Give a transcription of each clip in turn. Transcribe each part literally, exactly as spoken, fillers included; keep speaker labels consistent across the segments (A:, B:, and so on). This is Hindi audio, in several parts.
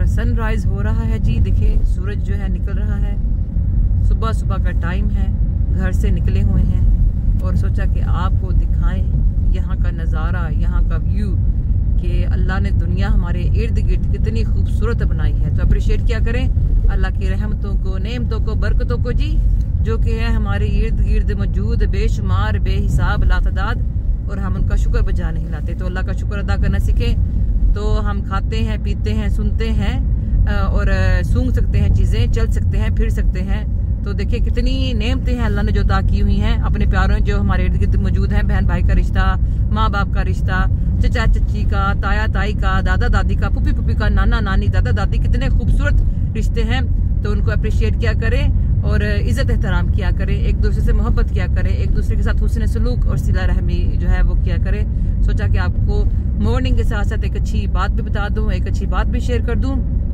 A: सनराइज हो रहा है जी। देखिए सूरज जो है निकल रहा है, सुबह सुबह का टाइम है, घर से निकले हुए हैं और सोचा कि आपको दिखाएं यहाँ का नज़ारा, यहाँ का व्यू, कि अल्लाह ने दुनिया हमारे इर्द गिर्द कितनी खूबसूरत बनाई है। तो अप्रिशिएट क्या करें अल्लाह की रहमतों को, नेमतों को, बरकतों को जी, जो कि है हमारे इर्द गिर्द मौजूद, बेशुमार, बेहिसाब, लातदाद, और हम उनका शुक्र बजा नहीं लाते। तो अल्लाह का शुक्र अदा करना सीखें तो हम खाते हैं, पीते हैं, सुनते हैं और सूंघ सकते हैं चीज़ें, चल सकते हैं, फिर सकते हैं। तो देखिए कितनी नेमतें हैं अल्लाह ने जो अता की हुई हैं अपने प्यारों जो हमारे इर्द गिर्द मौजूद हैं। बहन भाई का रिश्ता, माँ बाप का रिश्ता, चचा चची का, ताया ताई का, दादा दादी का, पुप्पी पुप्पी का, नाना नानी, दादा दादी, कितने खूबसूरत रिश्ते हैं। तो उनको अप्रिशिएट किया करें और इज्जत एहतराम किया करें, एक दूसरे से मोहब्बत किया करें, एक दूसरे के साथ हुस्न सलूक और सिला रहमी जो है वो किया करें। सोचा कि आपको मॉर्निंग के साथ साथ एक अच्छी बात भी बता दूं, एक अच्छी बात भी शेयर कर दूं।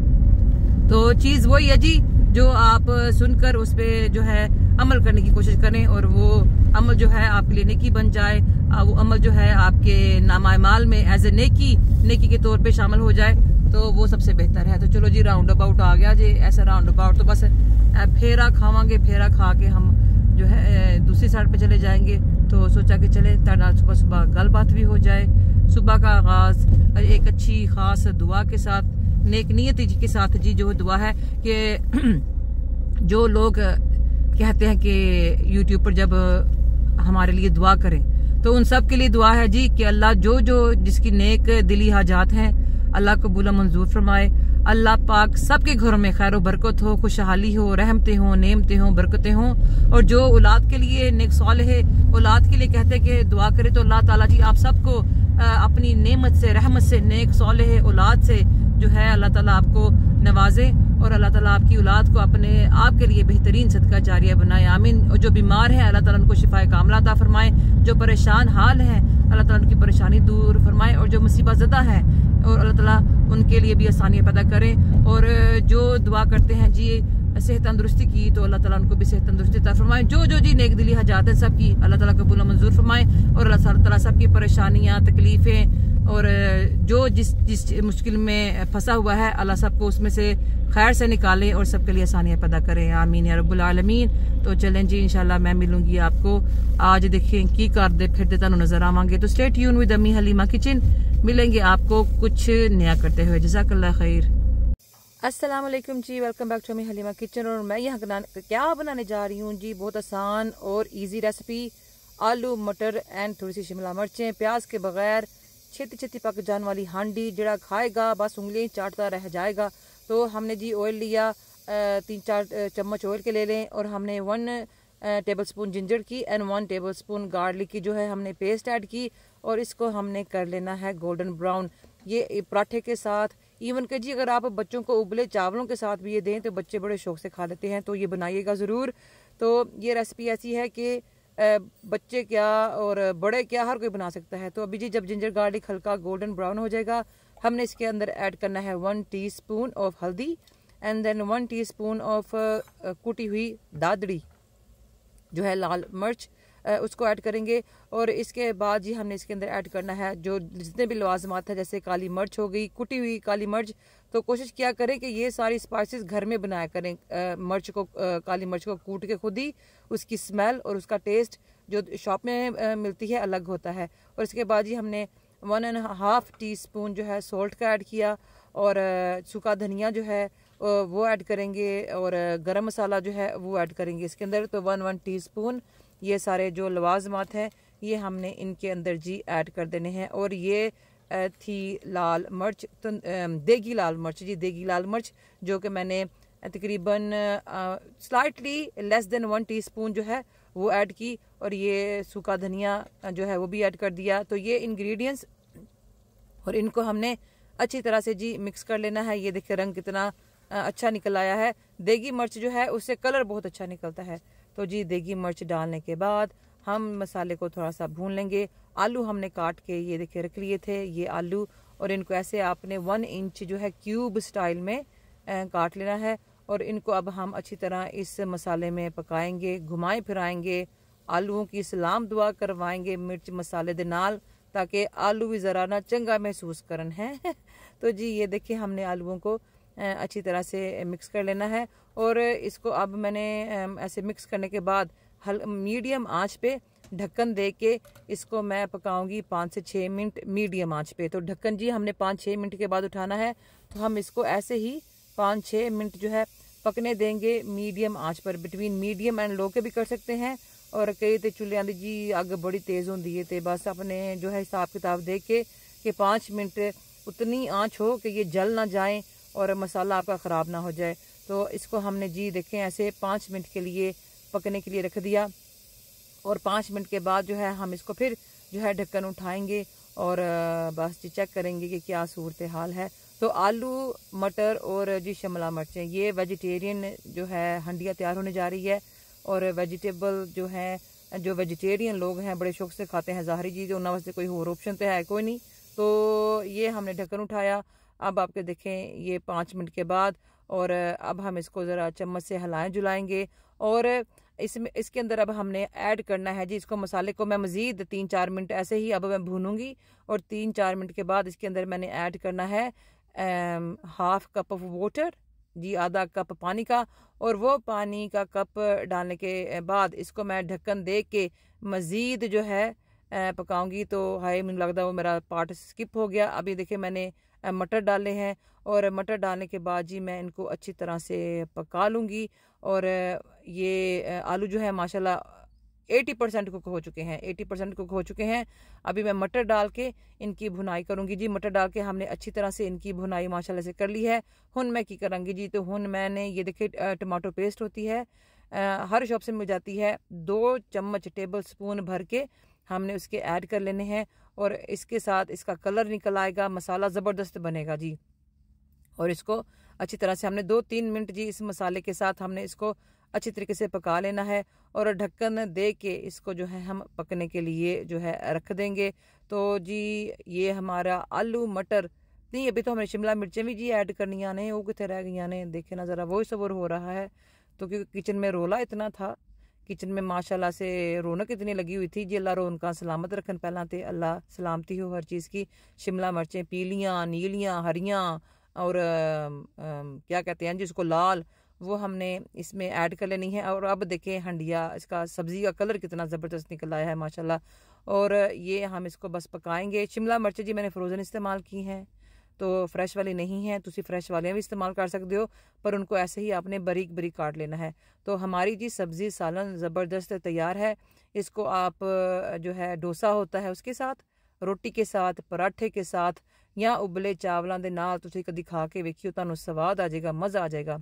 A: तो चीज़ वही है जी जो आप सुनकर उस पर जो है अमल करने की कोशिश करें और वो अमल जो है आपके लिए नेकी बन जाए, वो अमल जो है आपके नामामाल में एज ए नेकी नेकी के तौर पे शामिल हो जाए, तो वो सबसे बेहतर है। तो चलो जी राउंड अबाउट आ गया जी। ऐसा राउंड अबाउट तो बस फेरा खावांगे, फेरा खा के हम जो है दूसरी साइड पे चले जाएंगे। तो सोचा कि चले ताकि सुबह सुबह गलबात भी हो जाए, सुबह का आगाज एक अच्छी खास दुआ के साथ, नेक नियत के साथ जी। जो दुआ है कि जो लोग कहते हैं कि यूट्यूब पर जब हमारे लिए दुआ करें तो उन सब के लिए दुआ है जी कि अल्लाह जो जो जिसकी नेक दिली हाजात हैं अल्लाह कबूल मंजूर फरमाए। अल्लाह पाक सबके घरों में खैर बरकत हो, खुशहाली हो, रहमतें हो, नेमतें हो, बरकतें हों। और जो औलाद के लिए नेक सालेह औलाद के लिए कहते हैं कि दुआ करे, तो अल्लाह ताला जी आप सबको अपनी नेमत से, रहमत से, नेक सालेह औलाद से जो है अल्लाह ताला आपको नवाजे और अल्लाह ताला आपकी औलाद को अपने आप के लिए बेहतरीन सदका जारिया बनाए, आमीन। और जो बीमार है अल्लाह ताला उनको शिफाए कामला अता फरमाए, जो परेशान हाल है अल्लाह ताला उनकी परेशानी दूर फरमाए, और जो मुसीबत ज़दा है और अल्लाह ताला उनके लिए भी आसानियाँ पैदा करें। और जो दुआ करते हैं जी सेहत तंदुरुस्ती की, तो अल्लाह ताला उनको भी सेहत तंदुरुस्ती अता फरमाए। जो जो जी नेक दिली हाजात है सबकी अल्लाह ताला कबूल मंजूर फरमाए, और अल्लाह ताला सबकी परेशानियाँ, तकलीफ़ें और जो जिस जिस मुश्किल में फंसा हुआ है अल्लाह सबको उसमें से खैर से निकाले और सबके लिए आसानियाँ पैदा करें, आमीन या रब्बुल आलमीन। तो चलें जी इंशाल्लाह मैं मिलूंगी आपको आज। देखें की करते फिरते तुहानू नजर आवांगे। तो स्टे ट्यून विद अम्मी हलीमा किचन, मिलेंगे आपको कुछ नया करते हुए। जज़ाकल्लाह खैर। अस्सलाम वालेकुम जी, वेलकम बैक टू अम्मी हलीमा किचन। और मैं यहाँ क्या बनाने जा रही हूँ जी, बहुत आसान और ईजी रेसिपी, आलू मटर एंड थोड़ी सी शिमला मिर्चें, प्याज के बगैर छेती छेती पक जाने वाली हांडी, जड़ा खाएगा बस उंगलियां चाटता रह जाएगा। तो हमने जी ऑयल लिया, तीन चार चम्मच ऑयल के ले लें, और हमने वन टेबल स्पून जिंजर की and one tablespoon garlic की जो है हमने पेस्ट ऐड की, और इसको हमने कर लेना है गोल्डन ब्राउन। ये पराठे के साथ, इवन के जी अगर आप बच्चों को उबले चावलों के साथ भी ये दें तो बच्चे बड़े शौक से खा लेते हैं, तो ये बनाइएगा ज़रूर। तो ये रेसिपी ऐसी है कि बच्चे क्या और बड़े क्या हर कोई बना सकता है। तो अभी जी जब जिंजर गार्लिक हल्का गोल्डन ब्राउन हो जाएगा, हमने इसके अंदर ऐड करना है one teaspoon of haldi and then one teaspoon of कुटी हुई दादड़ी जो है लाल मिर्च, उसको ऐड करेंगे। और इसके बाद जी हमने इसके अंदर ऐड करना है जो जितने भी लवाजमात है, जैसे काली मिर्च हो गई, कुटी हुई काली मिर्च। तो कोशिश किया करें कि ये सारी स्पाइसेस घर में बनाया करें। आ, मिर्च को आ, काली मिर्च को कूट के खुद ही, उसकी स्मेल और उसका टेस्ट जो शॉप में आ, मिलती है अलग होता है। और इसके बाद जी हमने one and half teaspoon जो है सॉल्ट का ऐड किया, और सूखा धनिया जो है वो ऐड करेंगे, और गरम मसाला जो है वो ऐड करेंगे इसके अंदर। तो वन वन टी स्पून ये सारे जो लवाजमात हैं ये हमने इनके अंदर जी ऐड कर देने हैं। और ये थी लाल मिर्च, तो देगी लाल मिर्च जी, देगी लाल मिर्च जो कि मैंने तकरीबन slightly less than one teaspoon जो है वो ऐड की, और ये सूखा धनिया जो है वो भी ऐड कर दिया। तो ये इंग्रेडिएंट्स, और इनको हमने अच्छी तरह से जी मिक्स कर लेना है। ये देखिए रंग कितना अच्छा निकल आया है। देगी मिर्च जो है उससे कलर बहुत अच्छा निकलता है। तो जी देगी मिर्च डालने के बाद हम मसाले को थोड़ा सा भून लेंगे। आलू हमने काट के ये देखिए रख लिए थे ये आलू, और इनको ऐसे आपने वन इंच जो है क्यूब स्टाइल में काट लेना है। और इनको अब हम अच्छी तरह इस मसाले में पकाएंगे, घुमाएं फिराएंगे, आलूओं की सलाम दुआ करवाएंगे मिर्च मसाले दे नाल, ताकि आलू भी ज़रा ना चंगा महसूस करन है। तो जी ये देखिए हमने आलूओं को अच्छी तरह से मिक्स कर लेना है। और इसको अब मैंने ऐसे मिक्स करने के बाद हल मीडियम आंच पे ढक्कन दे के इसको मैं पकाऊंगी पाँच से छः मिनट मीडियम आंच पे। तो ढक्कन जी हमने पाँच छः मिनट के बाद उठाना है, तो हम इसको ऐसे ही पाँच छः मिनट जो है पकने देंगे मीडियम आंच पर। बिटवीन मीडियम एंड लो के भी कर सकते हैं, और कई तो चूल्हे आंदी जी अग बड़ी तेज़ होती है, तो बस अपने जो है हिसाब किताब देख के कि पाँच मिनट उतनी आंच हो कि ये जल ना जाए और मसाला आपका ख़राब ना हो जाए। तो इसको हमने जी देखें ऐसे पाँच मिनट के लिए पकने के लिए रख दिया, और पाँच मिनट के बाद जो है हम इसको फिर जो है ढक्कन उठाएंगे और बस जी चेक करेंगे कि क्या सूरत हाल है। तो आलू मटर और जी शिमला मिर्चें, ये वेजिटेरियन जो है हंडिया तैयार होने जा रही है। और वेजिटेबल जो है जो वेजिटेरियन लोग हैं बड़े शौक से खाते हैं ज़ाहरी जी, जो उन्होंने वास्ते कोई और ऑप्शन तो है कोई नहीं। तो ये हमने ढक्कन उठाया, अब आपके देखें ये पाँच मिनट के बाद, और अब हम इसको ज़रा चम्मच से हिलाएं जुलाएंगे। और इसमें इसके अंदर अब हमने ऐड करना है जी इसको मसाले को मैं मज़ीद तीन चार मिनट ऐसे ही अब मैं भूनूंगी, और तीन चार मिनट के बाद इसके अंदर मैंने ऐड करना है हाफ कप ऑफ वाटर जी, आधा कप पानी का। और वो पानी का कप डालने के बाद इसको मैं ढक्कन दे के मज़ीद जो है पकाऊंगी। तो हाय मुझे लगता वो मेरा पार्ट स्किप हो गया। अभी देखिए मैंने मटर डाले हैं, और मटर डालने के बाद जी मैं इनको अच्छी तरह से पका लूँगी। और ये आलू जो है माशाल्लाह अस्सी परसेंट कुक हो चुके हैं, अस्सी परसेंट कुक हो चुके हैं। अभी मैं मटर डाल के इनकी भुनाई करूंगी जी। मटर डाल के हमने अच्छी तरह से इनकी भुनाई माशाल्लाह से कर ली है। हुन मैं की करूँगी जी, तो हुन मैंने ये देखिए टमाटो पेस्ट होती है, आ, हर शॉप से मिल जाती है, दो चम्मच टेबल स्पून भर के हमने उसके ऐड कर लेने हैं। और इसके साथ इसका कलर निकल आएगा, मसाला ज़बरदस्त बनेगा जी। और इसको अच्छी तरह से हमने दो तीन मिनट जी इस मसाले के साथ हमने इसको अच्छी तरीके से पका लेना है, और ढक्कन दे के इसको जो है हम पकने के लिए जो है रख देंगे। तो जी ये हमारा आलू मटर नहीं, अभी तो हमें शिमला मिर्चें भी जी ऐड करनी ने, वो कितने रह गई ने देखे ना ज़रा, वही सबर हो रहा है। तो क्योंकि किचन में रोला इतना था, किचन में माशाल्लाह से रौनक इतनी लगी हुई थी जी। अल्लाह रौनक सलामत रखन, पहला तो अल्लाह सलामती हो हर चीज़ की। शिमला मिर्चें पीलियाँ नीलियाँ हरियाँ और आ, आ, क्या कहते हैं जिसको लाल, वो हमने इसमें ऐड कर लेनी है। और अब देखें हंडिया इसका सब्ज़ी का कलर कितना ज़बरदस्त निकल आया है माशाल्लाह। और ये हम इसको बस पकाएंगे। शिमला मिर्चें जी मैंने फ्रोज़न इस्तेमाल की हैं, तो फ्रेश वाली नहीं है, तुसी फ्रेश वालियाँ भी इस्तेमाल कर सकते हो, पर उनको ऐसे ही आपने बारीक बारीक काट लेना है। तो हमारी जी सब्ज़ी सालन ज़बरदस्त तैयार है। इसको आप जो है डोसा होता है उसके साथ, रोटी के साथ, पराठे के साथ, या उबले चावलों के नाल तुसी कदी खा के वेखियो, तुहानू स्वाद आ जाएगा, मज़ा आ जाएगा।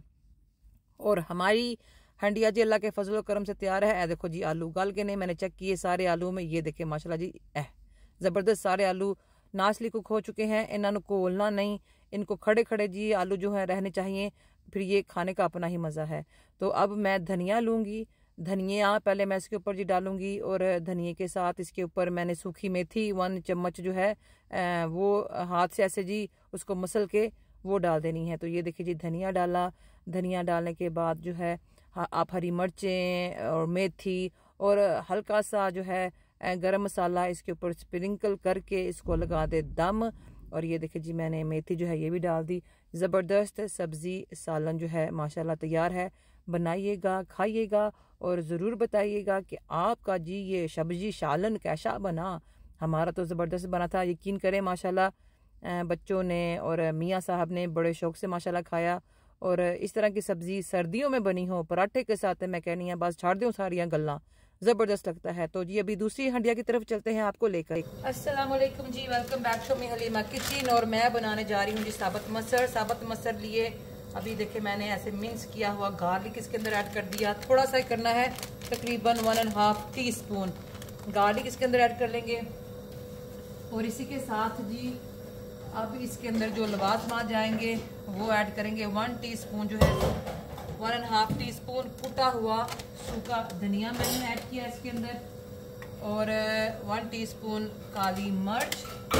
A: और हमारी हंडिया जी अल्लाह के फजल करम से तैयार है। ए देखो जी आलू गल के नहीं, मैंने चेक किए सारे आलू में, ये देखे माशाल्लाह जी ए ज़बरदस्त सारे आलू नासली कुक हो चुके हैं। इन्होंने कोलना नहीं, इनको खड़े खड़े जी आलू जो है रहने चाहिए, फिर ये खाने का अपना ही मज़ा है। तो अब मैं धनिया लूँगी, धनिया पहले मैं इसके ऊपर जी डालूंगी, और धनिए के साथ इसके ऊपर मैंने सूखी मेथी वन चम्मच जो है वो हाथ से ऐसे जी उसको मसल के वो डाल देनी है। तो ये देखिए जी धनिया डाला, धनिया डालने के बाद जो है आप हरी मिर्चें और मेथी और हल्का सा जो है गरम मसाला इसके ऊपर स्प्रिंकल करके इसको लगा दे दम। और ये देखिए जी मैंने मेथी जो है ये भी डाल दी। ज़बरदस्त सब्ज़ी सालन जो है माशाल्लाह तैयार है। बनाइएगा, खाइएगा, और ज़रूर बताइएगा कि आपका जी ये सब्ज़ी सालन कैसा बना। हमारा तो ज़बरदस्त बना था, यकीन करें माशाल्लाह बच्चों ने और मियाँ साहब ने बड़े शौक से माशाल्लाह खाया। और इस तरह की सब्ज़ी सर्दियों में बनी हो पराठे के साथ, मैं कहनी है बस छाड़ दूँ सारियाँ गल्ला, ज़बरदस्त लगता है। तो जी अभी दूसरी हंडिया की तरफ चलते हैं आपको लेकर। अस्सलाम वालेकुम जी, welcome back to my Halima kitchen. और मैं बनाने जा रही हूँ जी साबुत मसर। साबुत मसर लिए अभी देखिए मैंने ऐसे मिक्स किया हुआ गार्लिक इसके अंदर ऐड कर दिया, थोड़ा सा करना है, तकरीबन one and half teaspoon garlic इसके अंदर ऐड कर लेंगे। और इसी के साथ जी अब इसके अंदर जो लवाजमा जाएंगे वो ऐड करेंगे। वन टीस्पून जो है one and half teaspoon कुटा हुआ सूखा धनिया मैंने ऐड किया इसके अंदर, और वन टीस्पून काली मिर्च।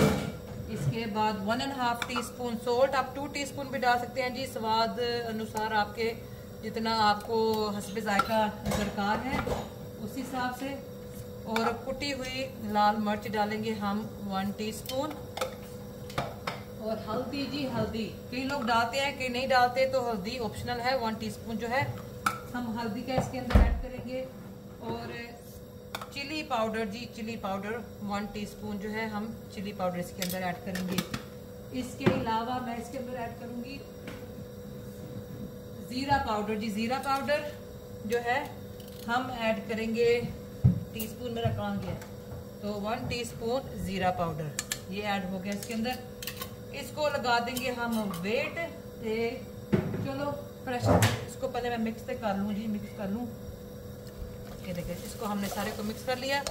A: इसके बाद one and half teaspoon salt, आप टू टीस्पून भी डाल सकते हैं जी, स्वाद अनुसार आपके जितना आपको हस्बे जायका दरकार है उस हिसाब से। और कुटी हुई लाल मिर्च डालेंगे हम वन टीस्पून। और हल्दी जी, हल्दी कई लोग डालते हैं कई नहीं डालते, तो हल्दी ऑप्शनल है। वन टीस्पून जो है हम हल्दी का इसके अंदर ऐड करेंगे। और चिली पाउडर जी, चिली पाउडर वन टीस्पून जो है हम चिली पाउडर इसके अंदर ऐड करेंगे। इसके अलावा मैं इसके अंदर ऐड करूंगी जीरा पाउडर जी, जीरा पाउडर जो है हम ऐड करेंगे, टीस्पून मेरा कहाँ गया, तो वन टीस्पून जीरा पाउडर ये ऐड हो गया इसके अंदर। इसको लगा देंगे हम वेट ते, चलो प्रेशर, इसको पहले मैं मिक्स से कर लूँ जी, मिक्स कर लूँ। ये देखिए इसको हमने सारे को मिक्स कर लिया।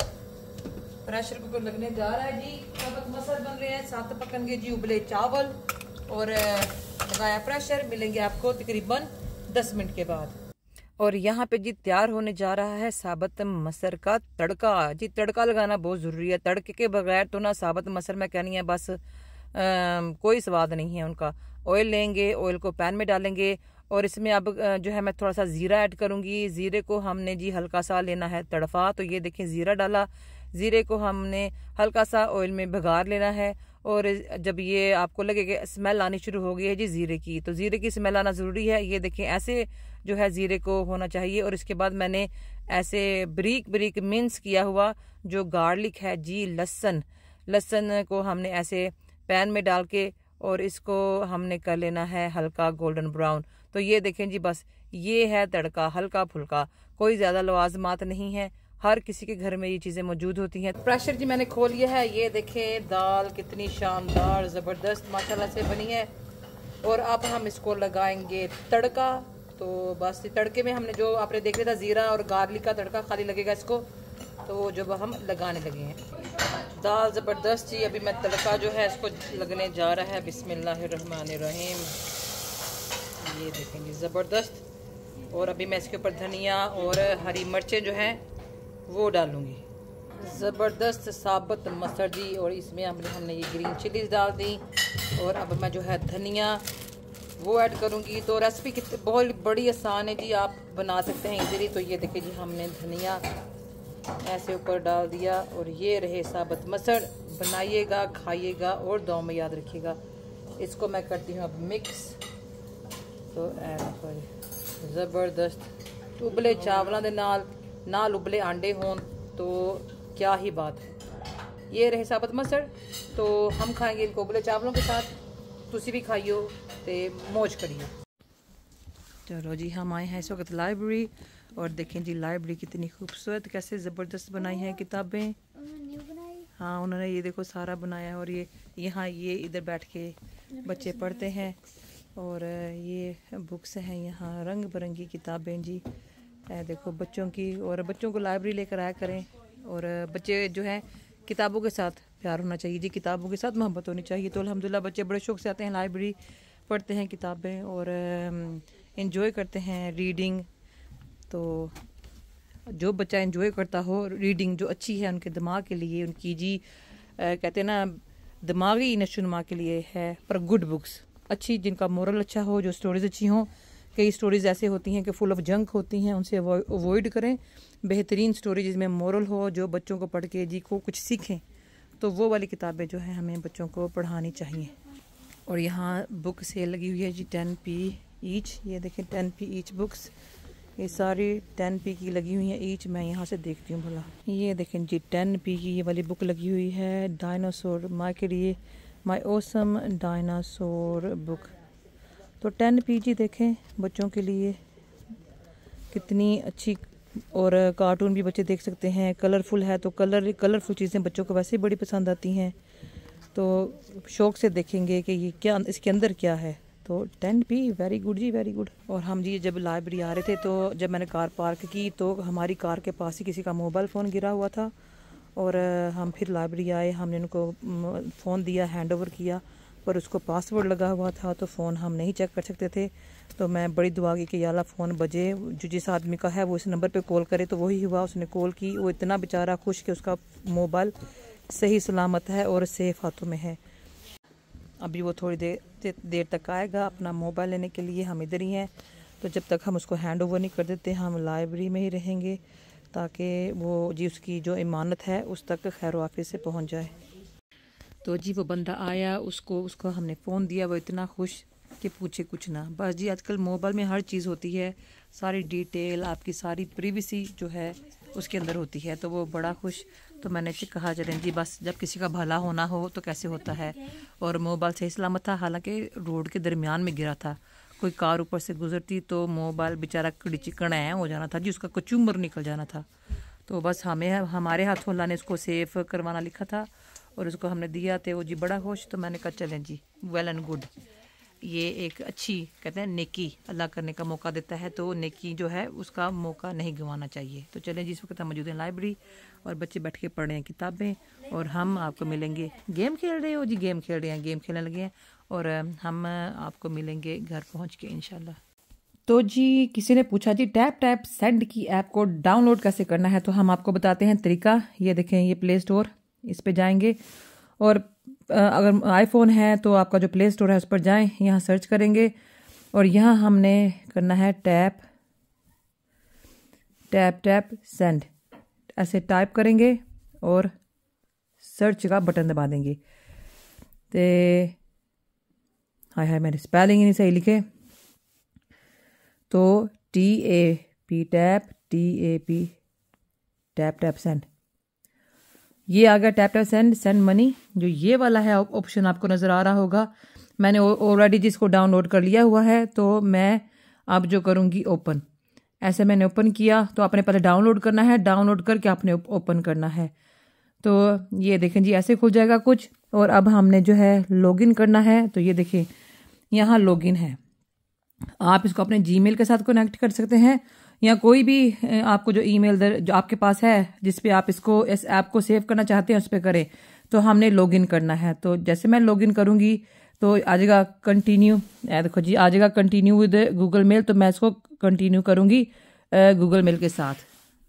A: प्रेशर कुकर लगने जा रहा है जी, साबुत मसल बन रहे हैं, साथ पकएंगे जी उबले चावल। और लगाया प्रेशर, मिलेंगे आपको तकरीबन दस मिनट के बाद। और यहाँ पे जी तैयार होने जा रहा है साबुत मसर का तड़का जी। तड़का लगाना बहुत ज़रूरी है, तड़के के बगैर तो ना साबुत मसर में कहनी है बस आ, कोई स्वाद नहीं है उनका। ऑयल लेंगे, ऑयल को पैन में डालेंगे और इसमें अब जो है मैं थोड़ा सा ज़ीरा ऐड करूँगी। ज़ीरे को हमने जी हल्का सा लेना है तड़फा, तो ये देखें ज़ीरा डाला। ज़ीरे को हमने हल्का सा ऑयल में भगार लेना है। और जब ये आपको लगे कि स्मेल आनी शुरू हो गई है जी ज़ीरे की, तो ज़ीरे की स्मेल आना ज़रूरी है। ये देखें ऐसे जो है ज़ीरे को होना चाहिए। और इसके बाद मैंने ऐसे बरीक बरीक मिन्स किया हुआ जो गार्लिक है जी, लहसुन लहसुन को हमने ऐसे पैन में डाल के और इसको हमने कर लेना है हल्का गोल्डन ब्राउन। तो ये देखें जी, बस ये है तड़का, हल्का फुल्का, कोई ज़्यादा लवाजमात नहीं है, हर किसी के घर में ये चीज़ें मौजूद होती हैं। प्रेशर जी मैंने खोल लिया है, ये देखें दाल कितनी शानदार ज़बरदस्त माशाल्लाह से बनी है। और अब हम इसको लगाएंगे तड़का। तो बस तड़के में हमने जो आपने देख लिया था ज़ीरा और गार्लिक का तड़का खाली लगेगा इसको, तो जब हम लगाने लगे हैं दाल ज़बरदस्त जी। अभी मैं तड़का जो है इसको लगने जा रहा है, बिस्मिल्लाहिर्रहमानिर्रहीम। ये देखेंगे ज़बरदस्त। और अभी मैं इसके ऊपर धनिया और हरी मिर्चें जो हैं वो डालूंगी। ज़बरदस्त साबुत मसर जी। और इसमें हमने हमने ये ग्रीन चिलीज डाल दी। और अब मैं जो है धनिया वो ऐड करूंगी। तो रेसिपी कितनी बहुत बड़ी आसान है जी, आप बना सकते हैं इजीली। तो ये देखिए जी, हमने धनिया ऐसे ऊपर डाल दिया। और ये रहे साबुत मसर, बनाइएगा, खाइएगा और दुआ में याद रखिएगा। इसको मैं करती हूँ अब मिक्स। तो ज़बरदस्त उबले चावलों के नाल नाल उबले आंडे हों तो क्या ही बात है। ये रहे साबुत मसर, तो हम खाएंगे इनको उबले चावलों के साथ। तुसी भी खाइयो ते मौज करियो। चलो जी, हम आए हैं इस वक्त लाइब्रेरी और देखें जी लाइब्रेरी कितनी खूबसूरत, कैसे ज़बरदस्त बनाई हैं किताबें। हाँ, उन्होंने ये देखो सारा बनाया। और ये यहाँ ये इधर बैठ के बच्चे पढ़ते हैं। और ये बुक्स हैं यहाँ, रंग बिरंगी किताबें जी। देखो बच्चों की, और बच्चों को लाइब्रेरी लेकर आया करें। और बच्चे जो हैं किताबों के साथ प्यार होना चाहिए जी, किताबों के साथ मोहब्बत होनी चाहिए। तो अल्हम्दुलिल्लाह बच्चे बड़े शौक से आते हैं लाइब्रेरी, पढ़ते हैं किताबें और एंजॉय करते हैं रीडिंग। तो जो बच्चा एंजॉय करता हो रीडिंग जो अच्छी है उनके दिमाग के लिए, उनकी जी आ, कहते हैं ना दिमागी नशोनुमा के लिए है। पर गुड बुक्स अच्छी, जिनका मोरल अच्छा हो, जो स्टोरीज अच्छी हों। कई स्टोरीज ऐसे होती हैं कि फुल ऑफ जंक होती हैं, उनसे अवॉइड करें। बेहतरीन स्टोरी जिसमें मोरल हो, जो बच्चों को पढ़ के जी को कुछ सीखें, तो वो वाली किताबें जो है हमें बच्चों को पढ़ानी चाहिए। और यहाँ बुक सेल लगी हुई है जी, टेन पी ईच। ये देखें टेन पी ईच बुक्स, ये सारी टेन पी की लगी हुई हैं ईच। मैं यहाँ से देखती हूँ भला। ये देखें जी टेन पी की ये वाली बुक लगी हुई है, डायनासोर माई के लिए, माई ओसम डायनासोर बुक। तो टेन पी जी देखें बच्चों के लिए कितनी अच्छी। और कार्टून भी बच्चे देख सकते हैं, कलरफुल है तो कलर कलरफुल चीज़ें बच्चों को वैसे ही बड़ी पसंद आती हैं। तो शौक से देखेंगे कि ये क्या इसके अंदर क्या है। तो टेन पी वेरी गुड जी, वेरी गुड। और हम जी जब लाइब्रेरी आ रहे थे तो जब मैंने कार पार्क की तो हमारी कार के पास ही किसी का मोबाइल फ़ोन गिरा हुआ था। और हम फिर लाइब्रेरी आए, हमने उनको फ़ोन दिया, हैंड ओवर किया, पर उसको पासवर्ड लगा हुआ था तो फ़ोन हम नहीं चेक कर सकते थे। तो मैं बड़ी दुआ की कि या अल्लाह फ़ोन बजे, जो जिस आदमी का है वो इस नंबर पे कॉल करे। तो वही हुआ, उसने कॉल की। वो इतना बेचारा खुश कि उसका मोबाइल सही सलामत है और सेफ हाथों में है। अभी वो थोड़ी देर देर तक आएगा अपना मोबाइल लेने के लिए, हम इधर ही हैं। तो जब तक हम उसको हैंड ओवर नहीं कर देते हम लाइब्रेरी में ही रहेंगे, ताकि वो जी उसकी जो इमानत है उस तक खैर वाफिस से पहुँच जाए। तो जी वो बंदा आया, उसको उसको हमने फ़ोन दिया, वो इतना खुश कि पूछे कुछ ना। बस जी आजकल मोबाइल में हर चीज़ होती है, सारी डिटेल आपकी सारी प्रिवेसी जो है उसके अंदर होती है, तो वो बड़ा खुश। तो मैंने कहा चलें जी बस जब किसी का भला होना हो तो कैसे होता है। और मोबाइल सही सलामत था, हालांकि रोड के दरमियान में गिरा था, कोई कार ऊपर से गुजरती तो मोबाइल बेचारा कड़ी चिकन है हो जाना था जी, उसका कचूमर निकल जाना था। तो बस हमें हमारे हाथों अल्लाह ने उसको सेफ करवाना लिखा था और उसको हमने दिया, तो वो जी बड़ा खुश। तो मैंने कहा चलें जी वेल एंड गुड, ये एक अच्छी कहते हैं नेकी अल्लाह करने का मौका देता है, तो नेकी जो है उसका मौका नहीं गंवाना चाहिए। तो चलें जी, इस वक्त हम मौजूद हैं लाइब्रेरी और बच्चे बैठ के पढ़ रहे हैं किताबें, और हम आपको मिलेंगे। गेम खेल रहे हो जी? गेम खेल रहे हैं, गेम खेलने लगे हैं, और हम आपको मिलेंगे घर पहुंच के इंशाल्लाह। तो जी किसी ने पूछा जी टैप टैप सेंड की ऐप को डाउनलोड कैसे करना है, तो हम आपको बताते हैं तरीका। ये देखें, ये प्ले स्टोर, इस पे जाएंगे, और अगर आईफोन है तो आपका जो प्ले स्टोर है उस पर जाएं, यहाँ सर्च करेंगे, और यहाँ हमने करना है टैप टैप टैप सेंड, ऐसे टाइप करेंगे और सर्च का बटन दबा देंगे। तो हाय हाय मैंने स्पेलिंग ही नहीं सही लिखे, तो T A P tap T A P Tap Tap Send, ये आ गया Tap Tap Send send money. जो ये वाला है ऑप्शन आपको नज़र आ रहा होगा, मैंने ऑलरेडी जिसको डाउनलोड कर लिया हुआ है, तो मैं अब जो करूँगी ओपन, ऐसे मैंने ओपन किया। तो आपने पहले डाउनलोड करना है, डाउनलोड करके आपने ओपन करना है। तो ये देखें जी ऐसे खुल जाएगा कुछ, और अब हमने जो है लॉगिन करना है। तो ये देखें यहाँ लॉगिन है, आप इसको अपने जीमेल के साथ कनेक्ट कर सकते हैं, या कोई भी आपको जो ईमेल जो आपके पास है जिस पे आप इसको इस ऐप को सेव करना चाहते हैं उस पर करें। तो हमने लॉगिन करना है, तो जैसे मैं लॉगिन करूंगी तो आ जाएगा कंटिन्यू, देखो जी आ जाएगा कंटिन्यू विद गूगल मेल, तो मैं इसको कंटिन्यू करूंगी गूगल मेल के साथ।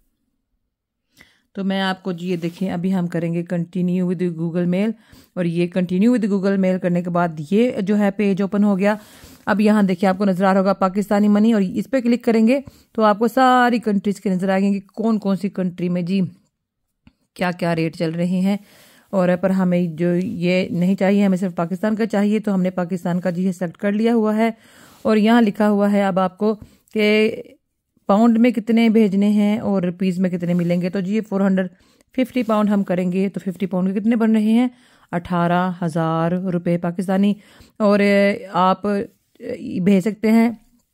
A: तो मैं आपको जी ये देखें अभी हम करेंगे कंटिन्यू विद गूगल मेल, और ये कंटिन्यू विद गूगल मेल करने के बाद ये जो है पेज ओपन हो गया। अब यहाँ देखिए आपको नजर आ रहा होगा पाकिस्तानी मनी, और इस पर क्लिक करेंगे तो आपको सारी कंट्रीज के नजर आएंगे कि कौन कौन सी कंट्री में जी क्या क्या रेट चल रहे हैं। और पर हमें जो ये नहीं चाहिए, हमें सिर्फ पाकिस्तान का चाहिए, तो हमने पाकिस्तान का जी सेलेक्ट कर लिया हुआ है। और यहाँ लिखा हुआ है अब आपको कि पाउंड में कितने भेजने हैं और रुपीज़ में कितने मिलेंगे। तो जी ये फोर हंड्रेड फिफ्टी पाउंड हम करेंगे, तो फिफ्टी पाउंड के कितने बन रहे हैं? अठारह हज़ार रुपये पाकिस्तानी। और आप भेज सकते हैं,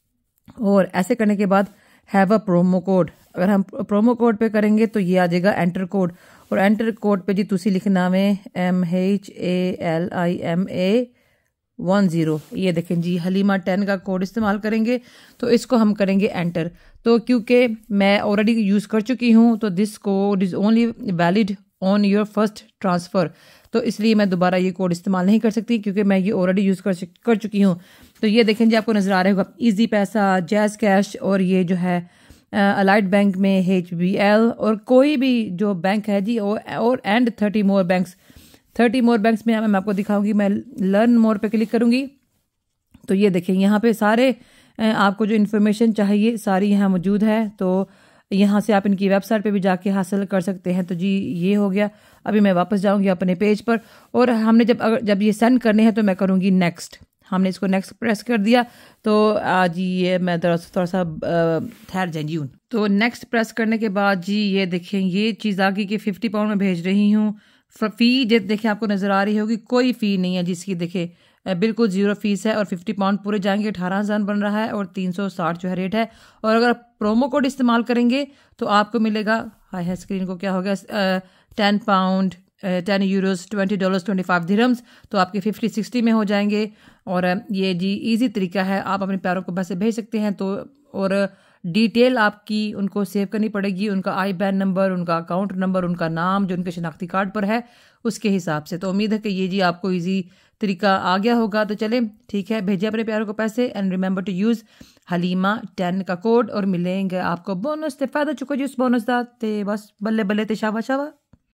A: और ऐसे करने के बाद हैव अ प्रोमो कोड, अगर हम प्रोमो कोड पे करेंगे तो ये आ जाएगा एंटर कोड, और एंटर कोड पे जी तुसी लिखना में M H A L I M A one zero, ये देखें जी हलीमा टेन का कोड इस्तेमाल करेंगे, तो इसको हम करेंगे एंटर। तो क्योंकि मैं ऑलरेडी यूज़ कर चुकी हूँ, तो this code is only valid on your first transfer, तो इसलिए मैं दोबारा ये कोड इस्तेमाल नहीं कर सकती, क्योंकि मैं ये ऑलरेडी यूज़ कर कर चुकी हूँ। तो ये देखें जी आपको नज़र आ रहा होगा इजी पैसा, जैज़ कैश, और ये जो है अलाइड बैंक में एच बी एल, और कोई भी जो बैंक है जी, और and thirty more banks thirty more banks में मैं आपको दिखाऊंगी। मैं लर्न मोर पे क्लिक करूंगी, तो ये देखें यहाँ पे सारे आपको जो इन्फॉर्मेशन चाहिए सारी यहाँ मौजूद है, तो यहाँ से आप इनकी वेबसाइट पे भी जाके हासिल कर सकते हैं। तो जी ये हो गया। अभी मैं वापस जाऊंगी अपने पेज पर, और हमने जब अगर जब ये सेंड करने हैं तो मैं करूंगी नेक्स्ट, हमने इसको नेक्स्ट प्रेस कर दिया। तो आज ये मैं थोड़ा सा ठहर जाए जी, तो नेक्स्ट प्रेस करने के बाद जी ये देखें ये चीज़ आ गई कि फिफ्टी पाउंड में भेज रही हूँ। फ़ी देखें आपको नज़र आ रही होगी, कोई फ़ी नहीं है जिसकी, देखे बिल्कुल ज़ीरो फीस है, और फिफ्टी पाउंड पूरे जाएंगे, अठारह हज़ार बन रहा है, और तीन सौ साठ जो है रेट है। और अगर प्रोमो कोड इस्तेमाल करेंगे तो आपको मिलेगा, हाय है स्क्रीन को क्या हो गया, ten pound ten euros twenty dollars twenty five dirhams, तो आपके फिफ्टी सिक्सटी में हो जाएंगे। और ये जी इजी तरीका है, आप अपने प्यारों को पैसे भेज सकते हैं। तो और डिटेल आपकी उनको सेव करनी पड़ेगी, उनका आई बैन नंबर, उनका अकाउंट नंबर, उनका नाम जो उनके शनाख्ती कार्ड पर है उसके हिसाब से। तो उम्मीद है कि ये जी आपको इजी तरीका आ गया होगा। तो चलें ठीक है, भेजिए अपने प्यारों को पैसे, and remember to use Halima ten का कोड, और मिलेंगे आपको बोनस ते फायदा चुको जी उस बोनस दा, ते बस बल्ले बल्ले ते शावा शावा।